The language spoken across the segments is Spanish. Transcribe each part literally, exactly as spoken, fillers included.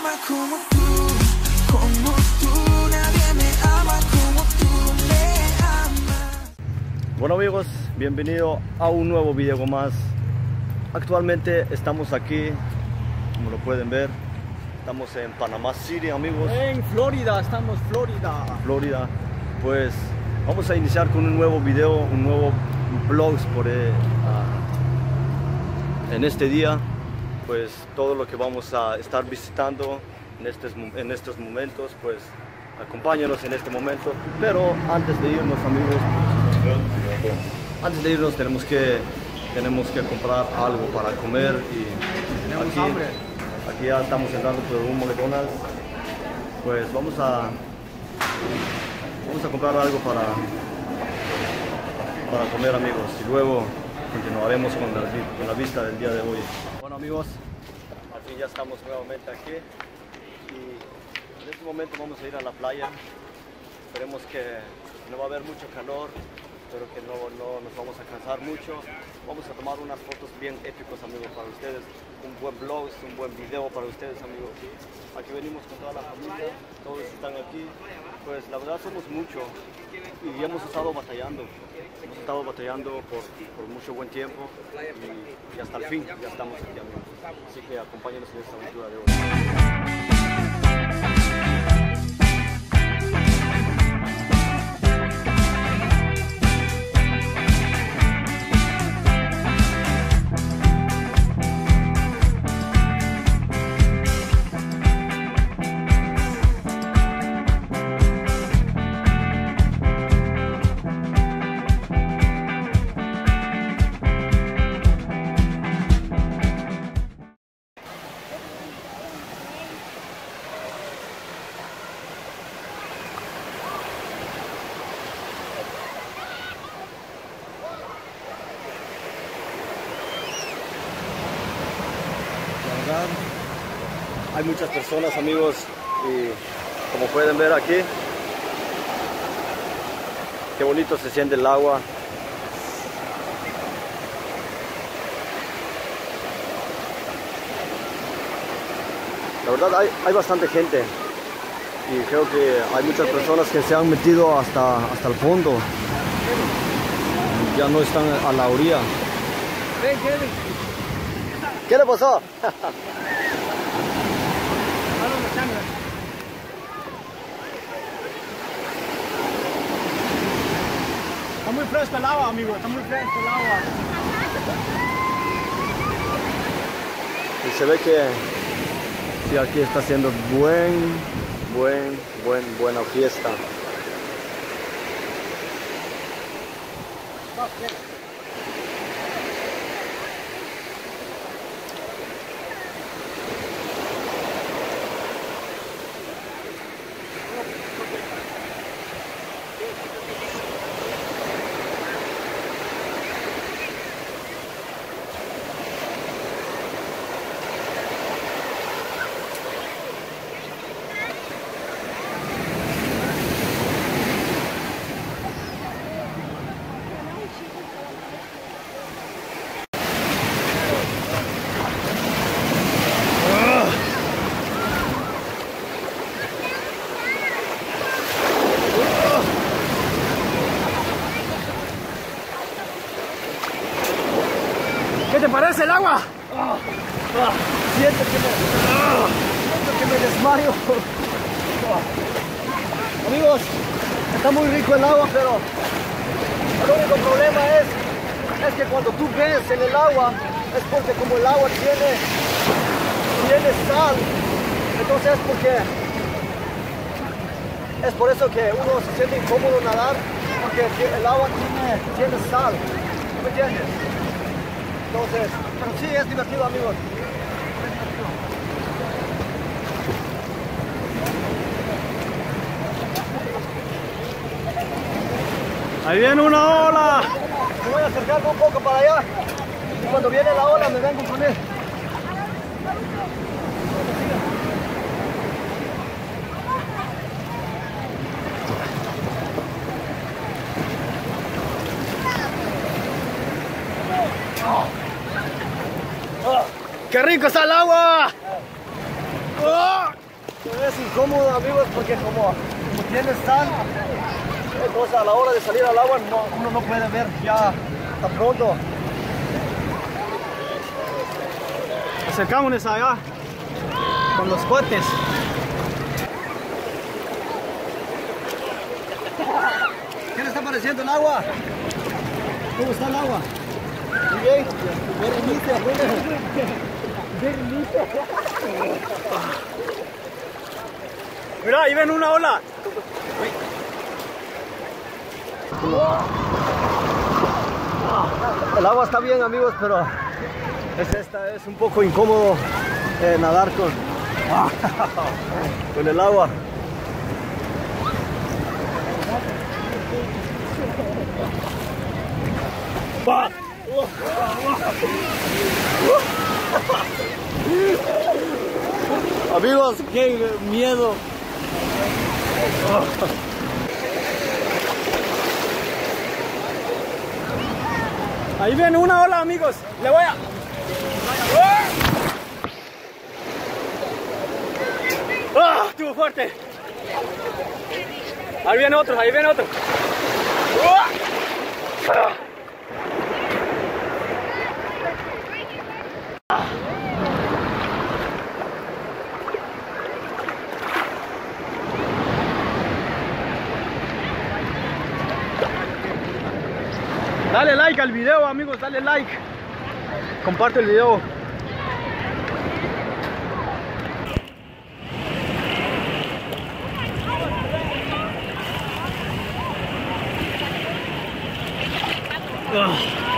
ama como tú, como tú, nadie me ama como tú me amas. Bueno amigos, bienvenido a un nuevo video más. Actualmente estamos aquí, como lo pueden ver, estamos en Panama City, amigos. En Florida, estamos Florida. Florida. Pues vamos a iniciar con un nuevo video, un nuevo vlog por eh, uh, en este día. Pues todo lo que vamos a estar visitando en estos, en estos momentos, pues acompáñanos en este momento. Pero antes de irnos, amigos, antes de irnos tenemos que tenemos que comprar algo para comer y Tenemos aquí, hambre. aquí ya estamos entrando por un McDonald's. Pues vamos a vamos a comprar algo para para comer, amigos, y luego continuaremos con la, con la vista del día de hoy. Bueno amigos, al fin ya estamos nuevamente aquí y en este momento vamos a ir a la playa. Esperemos que no va a haber mucho calor, pero que no, no nos vamos a cansar mucho. Vamos a tomar unas fotos bien épicos, amigos, para ustedes. Un buen vlog, un buen video para ustedes, amigos. Aquí venimos con toda la familia, todos están aquí. Pues la verdad somos muchos y hemos estado batallando. Hemos estado batallando por, por mucho buen tiempo y, y hasta el fin ya estamos aquí, amigos. Así que acompáñenos en esta aventura de hoy. Hay muchas personas, amigos, y como pueden ver aquí, qué bonito se siente el agua. La verdad hay, hay bastante gente y creo que hay muchas personas que se han metido hasta, hasta el fondo. Ya no están a la orilla. ¿Qué le pasó? Está muy fresco el agua, amigo, está muy fresco el agua. Y se ve que sí, aquí está haciendo buen, buen, buen, buena fiesta. ¿Qué te parece el agua? Ah, ah, siento que me, ah, siento que me desmayo. Ah. Amigos, está muy rico el agua, pero el único problema es, es que cuando tú ves en el agua, es porque como el agua tiene, tiene sal, entonces es porque es por eso que uno se siente incómodo nadar, porque el agua tiene, tiene sal, ¿me entiendes? Entonces, pero sí, es divertido, amigos. Ahí viene una ola. Me voy a acercarme un poco para allá. Y cuando viene la ola me vengo con él. ¡Qué rico está el agua! ¡Oh! incómodo, amigos, porque como, como tiene sal, entonces a la hora de salir al agua no, uno no puede ver ya tan pronto. Acercámonos allá con los cuates. ¿Qué le está pareciendo el agua? ¿Cómo está el agua? Muy bien. Mira, ahí ven una ola. El agua está bien, amigos, pero es, esta, es un poco incómodo eh, nadar con, con el agua. Amigos, qué miedo. Ahí viene una ola, amigos. Le voy a... ¡Ah! Estuvo fuerte. Ahí viene otro, ahí viene otro. ¡Ah! Dale like al video, amigos, dale like. Comparte el video. Ah.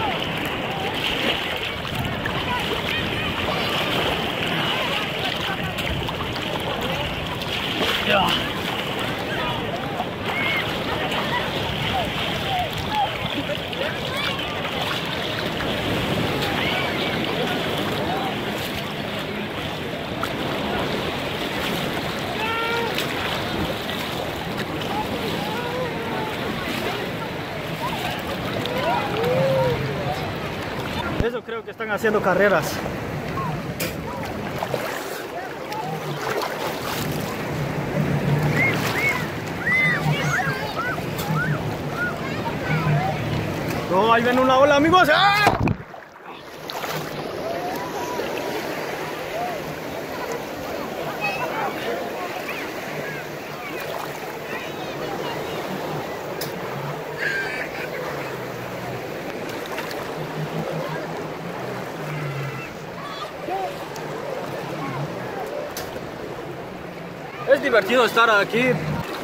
Ya. Eso creo que están haciendo carreras. No, ahí ven una ola, amigos. ¡Ah! Es divertido estar aquí.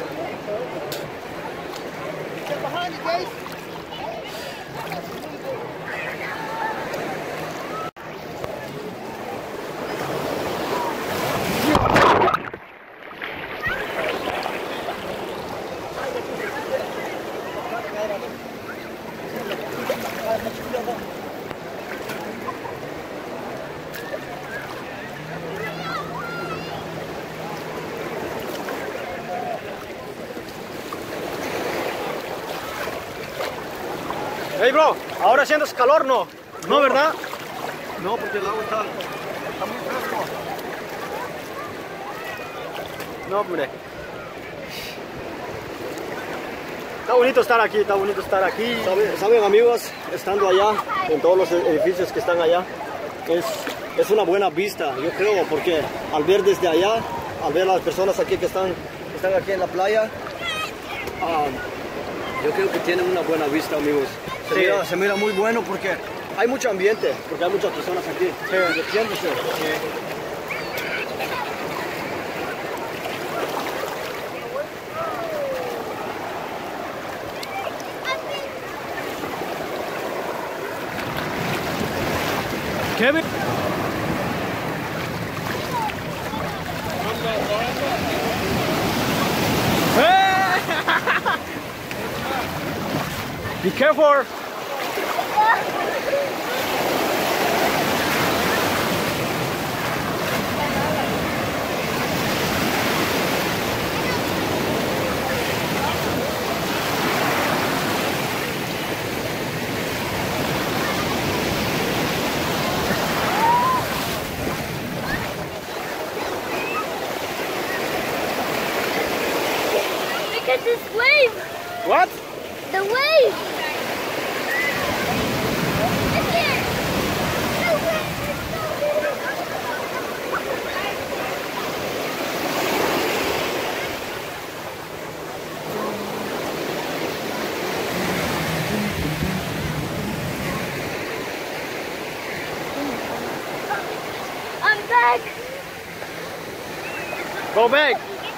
Hey bro, ahora haciendo calor, ¿no? ¿No, verdad? No, porque el agua está, está muy fresco. No, hombre. Está bonito estar aquí, está bonito estar aquí. ¿Saben, saben, amigos, estando allá, en todos los edificios que están allá, es, es una buena vista, yo creo, porque al ver desde allá, al ver a las personas aquí que están, que están aquí en la playa, um, yo creo que tienen una buena vista, amigos. Se, Sí. mira, se mira muy bueno porque hay mucho ambiente, porque hay muchas personas aquí. Sí. Divirtiéndose. Kevin. Be careful. this wave. What? The wave. Look here. The wave is so big. I'm back. Go back.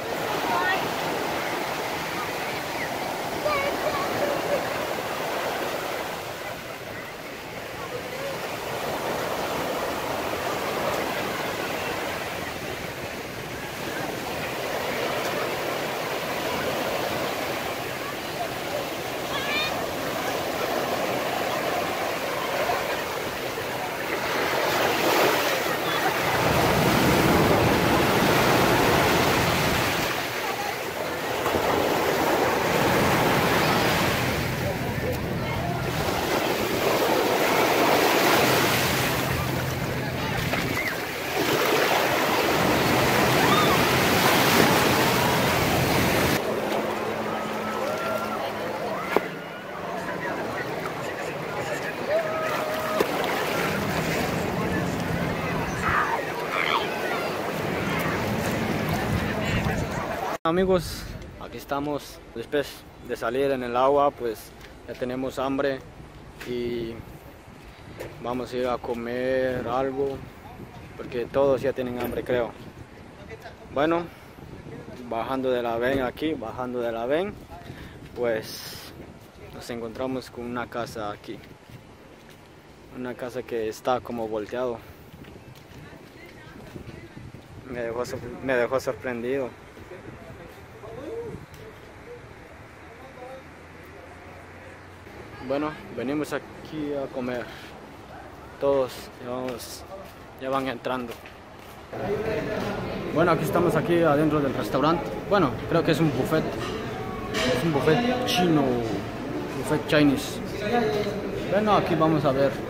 Amigos, aquí estamos después de salir en el agua, pues ya tenemos hambre y vamos a ir a comer algo porque todos ya tienen hambre, creo. Bueno, bajando de la ven aquí, bajando de la ven, pues nos encontramos con una casa aquí, una casa que está como volteado. Me dejó, me dejó sorprendido. Bueno, venimos aquí a comer. Todos ya, vamos, ya van entrando. Bueno, aquí estamos aquí adentro del restaurante. Bueno, creo que es un buffet. Es un buffet chino, buffet Chinese. Bueno, aquí vamos a ver.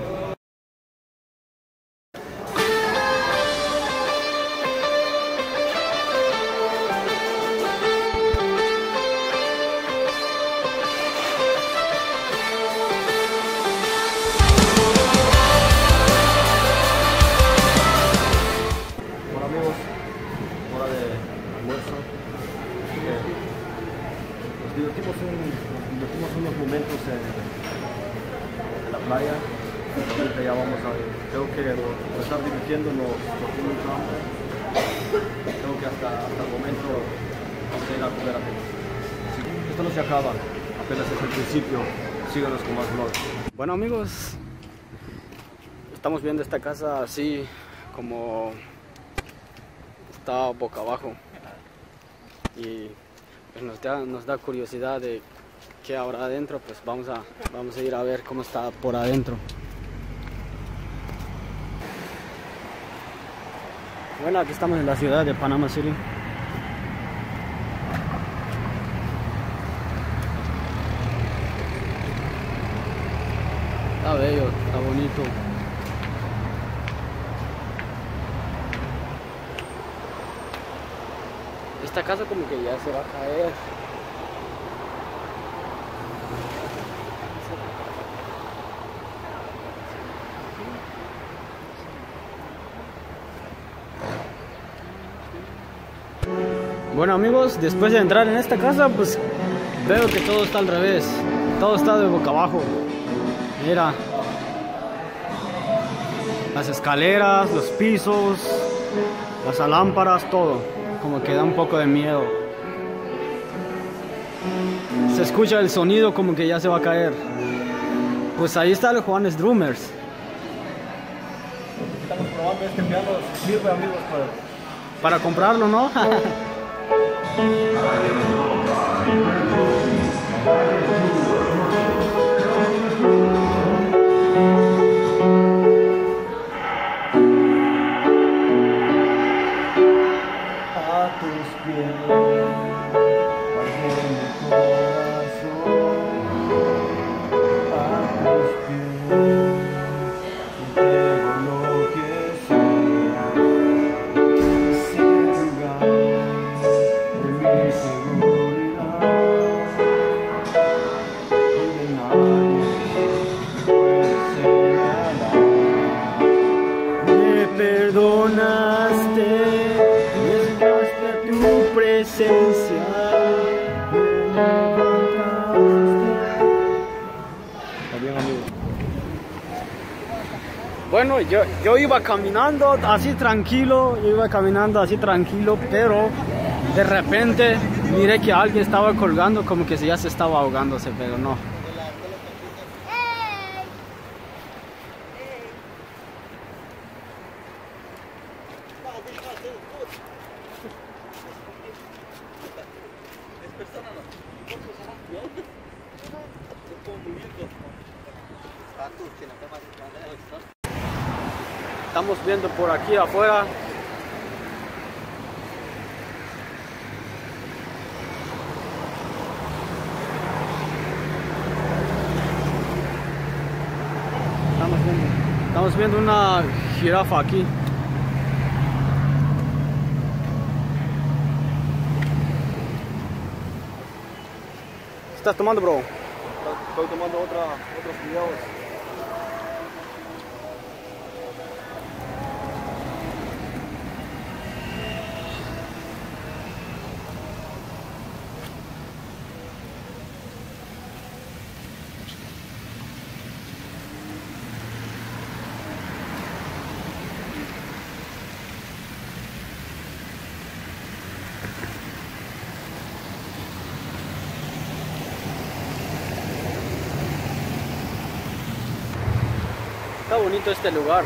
Nos divertimos, un, nos divertimos unos momentos en, en la playa. Ahorita ya vamos a, creo que por estar divirtiéndonos nos tiene mucho hambre. Creo que hasta, hasta el momento vamos a ir a comer a todos. Esto no se acaba, apenas es el principio. Síganos con más vlogs. Bueno amigos, estamos viendo esta casa así como está boca abajo y pues nos da, nos da curiosidad de qué habrá adentro. Pues vamos a, vamos a ir a ver cómo está por adentro. Bueno, aquí estamos en la ciudad de Panama City. Está bello, está bonito. Esta casa como que ya se va a caer. Bueno amigos, después de entrar en esta casa, pues veo que todo está al revés. Todo está de boca abajo. Mira, las escaleras, los pisos, las lámparas, todo. Como que da un poco de miedo. Se escucha el sonido como que ya se va a caer. Pues ahí está el Juanes Drummers. Estamos probando este piano, sirve amigos para... Para comprarlo, ¿no? A tus pies, bajo mi corazón, a tus pies, entrego lo que soy, ese lugar de mi seguridad. presencia. Está bien, amigo. Bueno, yo, yo iba caminando así tranquilo, yo iba caminando así tranquilo, pero de repente miré que alguien estaba colgando como que ya se estaba ahogándose, pero no. Estamos viendo por aquí afuera. Estamos viendo, estamos viendo una jirafa aquí. ¿Qué estás tomando, bro? Estoy tomando otra, otros videos. Está bonito este lugar.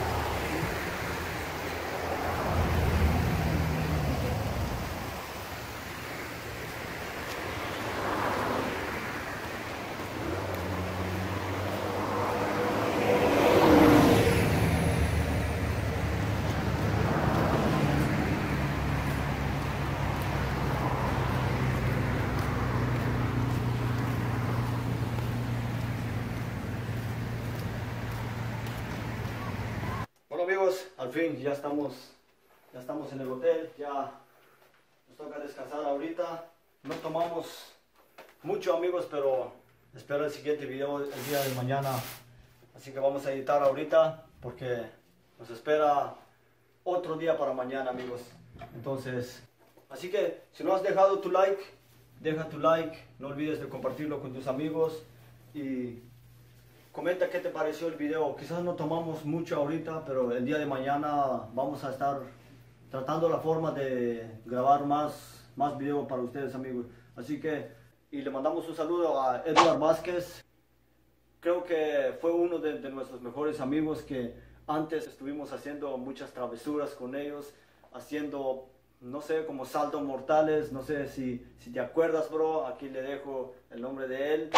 Bueno, amigos, al fin ya estamos, ya estamos en el hotel, ya nos toca descansar ahorita. No tomamos mucho, amigos, pero espero el siguiente video el día de mañana. Así que vamos a editar ahorita porque nos espera otro día para mañana, amigos. Entonces, así que si no has dejado tu like, deja tu like, no olvides de compartirlo con tus amigos y comenta qué te pareció el video. Quizás no tomamos mucho ahorita, pero el día de mañana vamos a estar tratando la forma de grabar más, más videos para ustedes, amigos. Así que, y le mandamos un saludo a Edward Vázquez. Creo que fue uno de, de nuestros mejores amigos que antes estuvimos haciendo muchas travesuras con ellos, haciendo, no sé, como saltos mortales. No sé si, si te acuerdas, bro. Aquí le dejo el nombre de él.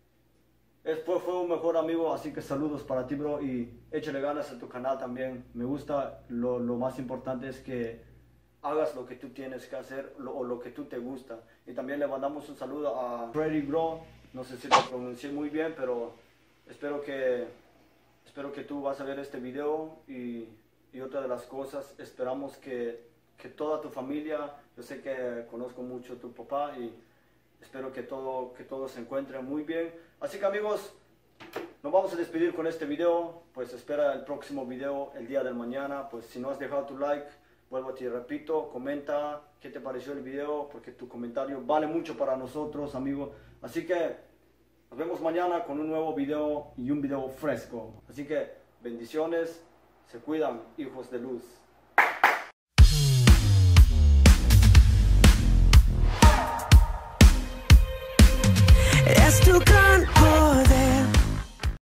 Fue, fue un mejor amigo, así que saludos para ti, bro, y échale ganas a tu canal también. Me gusta, lo, lo más importante es que hagas lo que tú tienes que hacer lo, o lo que tú te gusta. Y también le mandamos un saludo a Freddy Bro, no sé si lo pronuncié muy bien, pero espero que, espero que tú vas a ver este video. Y, y otra de las cosas, esperamos que, que toda tu familia, yo sé que conozco mucho a tu papá y espero que todo, que todo se encuentre muy bien. Así que, amigos, nos vamos a despedir con este video. Pues espera el próximo video el día de mañana. Pues si no has dejado tu like, vuelvo a ti, repito, comenta qué te pareció el video, porque tu comentario vale mucho para nosotros, amigos. Así que nos vemos mañana con un nuevo video y un video fresco. Así que bendiciones, se cuidan, hijos de luz. Es tu canal.